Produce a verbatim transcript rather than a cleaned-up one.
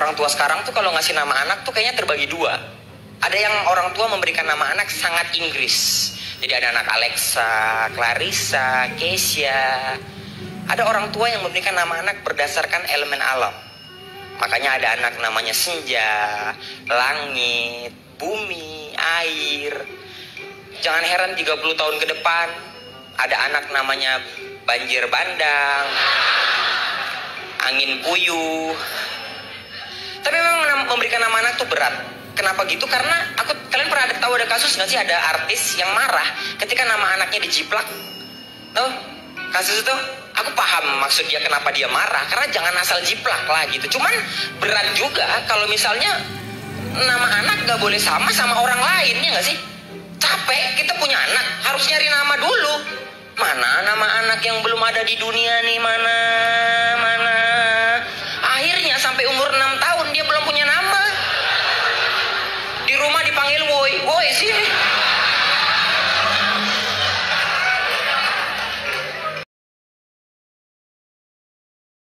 orang tua sekarang tuh kalau ngasih nama anak tuh kayaknya terbagi dua. Ada yang orang tua memberikan nama anak sangat Inggris. Jadi ada anak Alexa, Clarissa, Keisha. Ada orang tua yang memberikan nama anak berdasarkan elemen alam. Makanya ada anak namanya senja, langit, bumi, air. Jangan heran tiga puluh tahun ke depan ada anak namanya banjir bandang, angin puyuh. Tapi memang memberikan nama anak tuh berat. Kenapa gitu? Karena aku kalian pernah ada tahu ada kasus nggak sih, ada artis yang marah ketika nama anaknya dijiplak? Tuh kasus itu aku paham maksud dia kenapa dia marah, karena jangan asal jiplak lah gitu. Cuman berat juga kalau misalnya nama anak nggak boleh sama sama orang lain, ya nggak sih? Capek kita punya anak harus nyari nama dulu. Mana nama anak yang belum ada di dunia nih, mana mana. Akhirnya sampai umur enam tahun dia belum punya nama. Di rumah dipanggil woi, woi sini.